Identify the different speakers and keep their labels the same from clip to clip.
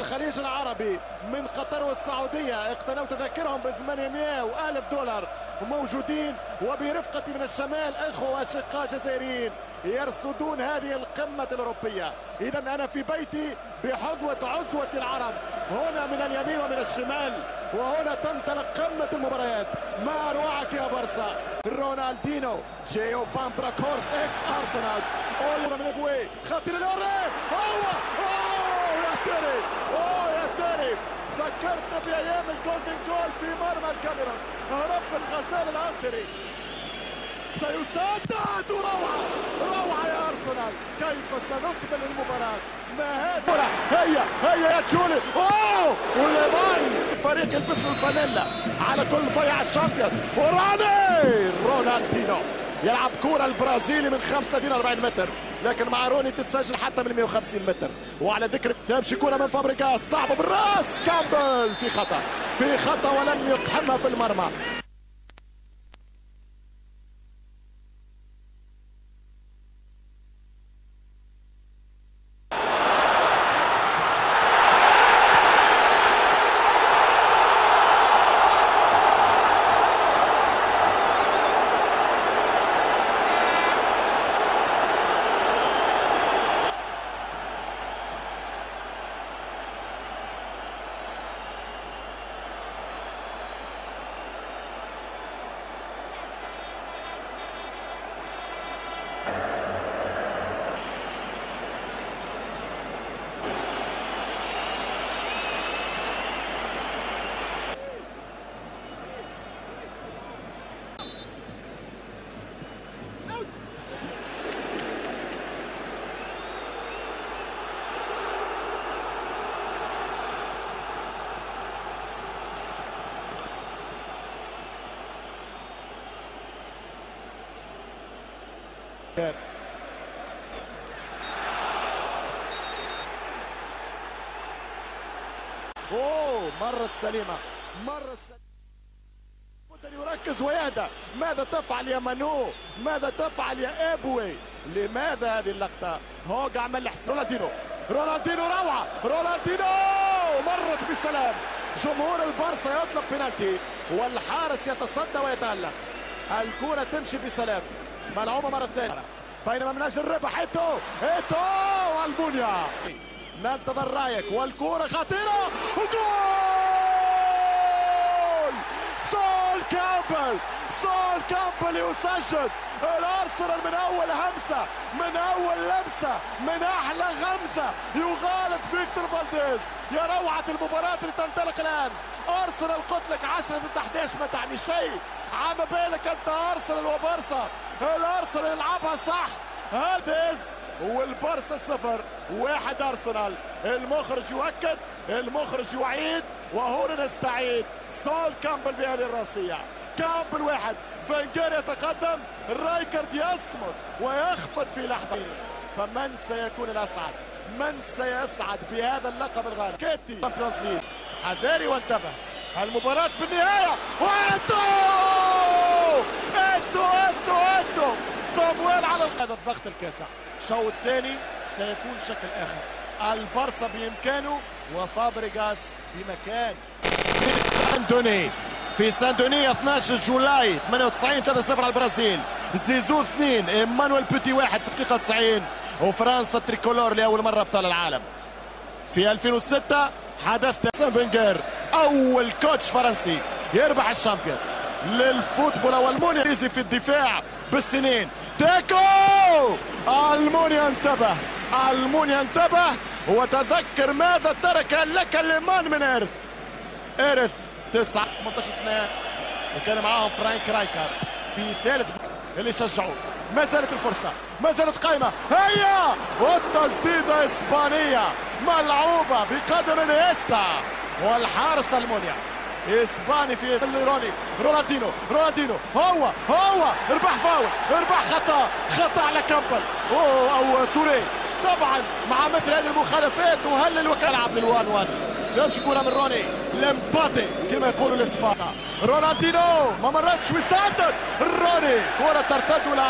Speaker 1: الخليج العربي من قطر والسعودية اقتنوا تذاكرهم ب 800 وألف دولار موجودين، وبرفقة من الشمال اخوة واشقاء جزائريين يرصدون هذه القمة الأوروبية. إذا أنا في بيتي بحظوة عزوة العرب، هنا من اليمين ومن الشمال، وهنا تنطلق قمة المباريات. ما أروعك يا برصا. رونالدينو، جيو فان براكورست اكس أرسنال، أول من بوي خطير الأورين، يا تري، يا تري، ذكرتنا بأيام الجولدن جول في مرمى الكاميرون، رب الغزال العصري سيسدد. روعة يا أرسنال، كيف سنكمل المباراة؟ ما هذا؟ هيا يا تشولي، وليمان فريق البس الفانيلا على كل ضيع الشامبيونز. رونالدينو يلعب كرة البرازيلي من 35 40 متر، لكن مع روني تتسجل حتى من 150 متر. وعلى ذكر تمشي كرة من فابريجاس صعبة بالراس، كامبل في خطأ ولم يقحمها في المرمى. مرت سليمة. يركز ويهدى. ماذا تفعل يا مانو؟ ماذا تفعل يا ابوي؟ لماذا هذه اللقطة؟ هوج عمل حساب. رونالدينو روعة. رونالدينو مرت بسلام. جمهور البارسا يطلب بنالتي والحارس يتصدى ويتألق. الكرة تمشي بسلام، ملعوبة مرة ثانية، بينما من أجل الربح ايتو والمونيا. ننتظر رايك والكرة خطيرة، جول! سول كامبل يسجل. الارسنال من اول همسه، من اول لمسه، من احلى غمزه يغالب فيكتور فالديز. يا روعه المباراه اللي تنطلق الان. ارسنال قلت لك 10 ضد 11 ما تعني شيء. عم بالك انت ارسنال وبارسا. الارسنال يلعبها صح. هالديز والبارسا 0-1 ارسنال. المخرج يؤكد، المخرج يعيد، وهنا نستعيد. سول كامبل بهذه الراسيه. كامبل 1، فنجر يتقدم، رايكارد يصمد ويخفت في لحظه. فمن سيكون الاسعد؟ من سيسعد بهذا اللقب الغالي؟ كيتي تشامبيونز ليج. حذاري وانتبه، المباراة بالنهاية. وانتو صامويل على هذا الضغط الكاسح. الشوط الثاني سيكون شكل اخر. البارسا بامكانه وفابريجاس بمكان. في ساندوني 12 جولاي 98 3-0 على البرازيل. زيزو 2، ايمانويل بوتي 1 في الدقيقة 90. وفرنسا تريكولور لأول مرة أبطال العالم. في 2006 حدث فينجر، أول كوتش فرنسي يربح الشامبيون للفوتبول والمونيا في الدفاع بالسنين. تيكو المونيا انتبه وتذكر ماذا ترك لك ليمان من إرث 18 سنة، وكان معاهم فرانك رايكارد في ثالث اللي شجعوه. ما زالت الفرصة، ما زالت قائمة، هيا والتسديدة إسبانية ملعوبة بقدم انيستا والحارس المونيا. إسباني في رونالدينو هو اربح فاول، اربح خطأ على كامبل أو توري. طبعا مع مثل هذه المخالفات وهل الوكالة يلعب لل1-1. يمشي كرة من روني لمباتي كما يقولوا الاسبان. رونالدينو ما مرتش ويسدد. روني كرة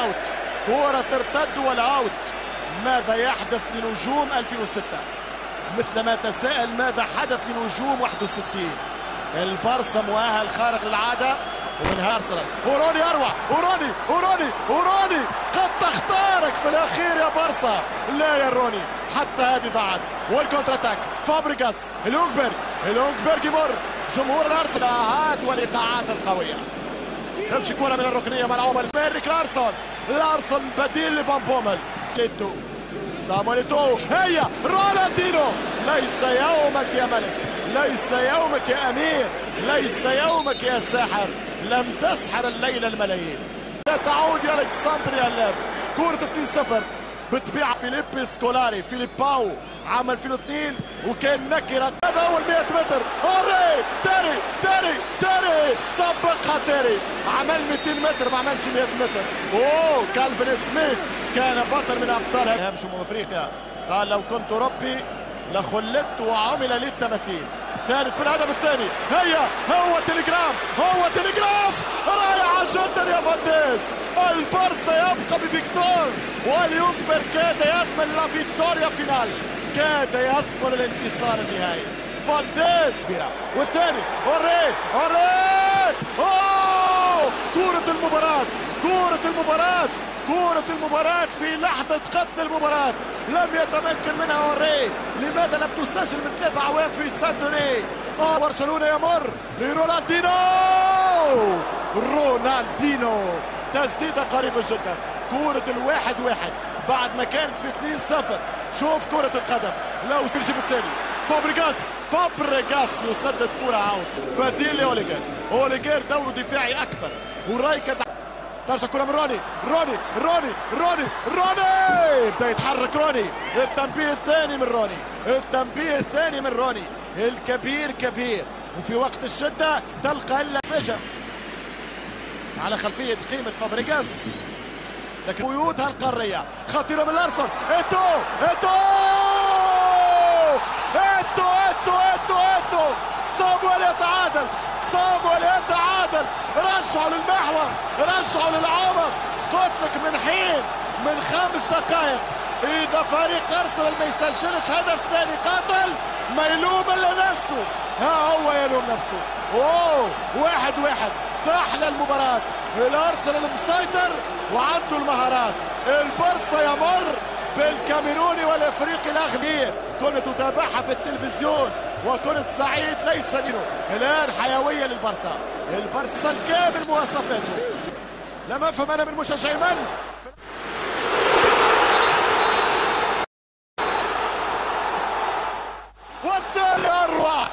Speaker 1: ترتد والاوت. ماذا يحدث لنجوم 2006؟ مثلما تساءل ماذا حدث لنجوم 61. البارسا مؤهل خارق للعادة ومن ارسنال. وروني اروع، وروني قد تختارك في الاخير يا بارسا. لا يا روني، حتى هذه ضاعت. والكونتر اتاك فابريغاس، الونغبرغ يمر جمهور الارسنال والايقاعات القويه. تمشي كرة من الركنيه ملعوبه لميريك لارسون بديل لفان بومل. تيتو سامويل، هيا رونالدينو. ليس يومك يا ملك، ليس يومك يا امير، ليس يومك يا ساحر. لم تسحر الليله الملايين. لا تعود يا الكسندريا اللعب. كرة 2-0 بتبيع فيليبي سكولاري فيليباو عام 2002 وكان نكرة. هذا أول 100 متر. أوري تيري سبقها تيري. عمل 200 متر ما عملش 100 متر. أوه كالفين سميث كان بطل من أبطال همشوا من أفريقيا. قال لو كنت ربي لخلدت وعمل لي التماثيل. ثالث من الهدف الثاني. هيا هو تليجراف رائعة جدا يا فانديز. البارسا يبقى بفيكتور واليونغبرغ كاد يضمن لا فيكتوريا فينال، كاد يضمن الانتصار النهائي. فانديز كبيرة والثاني اوري كرة المباراة في لحظة قتل المباراة لم يتمكن منها اوري. لماذا لم تسجل من 3 أعوام في سان دوني؟ برشلونة يمر لرونالدينو تسديدة قريبة جدا. كرة 1-1 بعد ما كانت في 2-0. شوف كرة القدم لو سيرجي بالثاني. فابريغاس يسدد كرة عود بديل لأوليغير دوره دفاعي أكبر. ورايكر ترجع كرة من روني بدا يتحرك روني. التنبيه الثاني من روني الكبير وفي وقت الشدة تلقى إلا فجأة على خلفية قيمة فابريغاس. لكن قيودها القارية خطيرة من لارسون. ايتو صامويل يتعادل. رجعوا للمحور، رجعوا للعمق. قلت لك من 5 دقائق اذا فريق ارسنال ما يسجلش هدف ثاني قاتل ما يلوم الا نفسه. هو يلوم نفسه. 1-1 تحلى المباراة. الارسنال مسيطر وعنده المهارات. البارسا يمر بالكاميروني والافريقي الاغبياء. كنت اتابعها في التلفزيون وكنت سعيد ليس دينه. الان حيويه للبارسا. البارسا الكامل مواصفاته. لم افهم انا من مشجعي من والثاني اروع.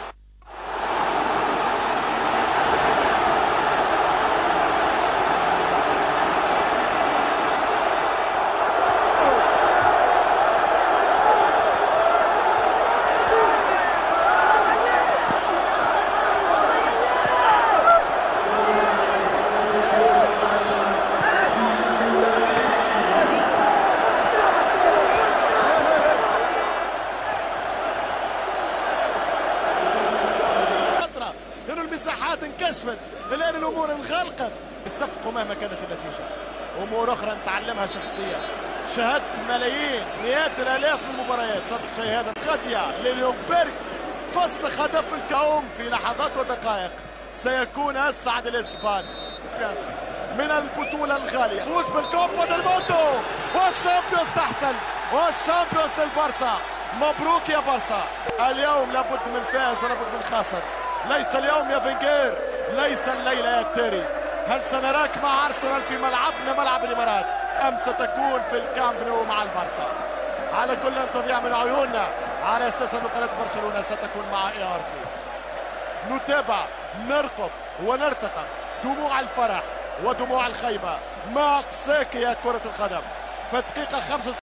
Speaker 1: المساحات انكشفت. الان الامور انغلقت. صفقوا مهما كانت النتيجه. امور اخرى نتعلمها شخصيا. شاهدت ملايين مئات الالاف من المباريات. صدق شيء هذا قضيه لليونغبرغ فسخ هدف الكاوم في لحظات ودقائق. سيكون اسعد الاسبان من البطوله الغاليه. فوز بالكوبا ديل موندو والشامبيونز تحسن والشامبيونز للبارسا. مبروك يا بارسا. اليوم لابد من فاز ولابد من خاسر. ليس اليوم يا فينجير، ليس الليلة يا تيري. هل سنراك مع أرسنال في ملعبنا ملعب الإمارات أم ستكون في الكامب نو مع البارسا؟ على كل أن تضيع من عيوننا على أساس أن قناة برشلونة ستكون مع ARP. نتابع، نرقب ونرتقب دموع الفرح ودموع الخيبة. ما أقساك يا كرة القدم. في الدقيقة 5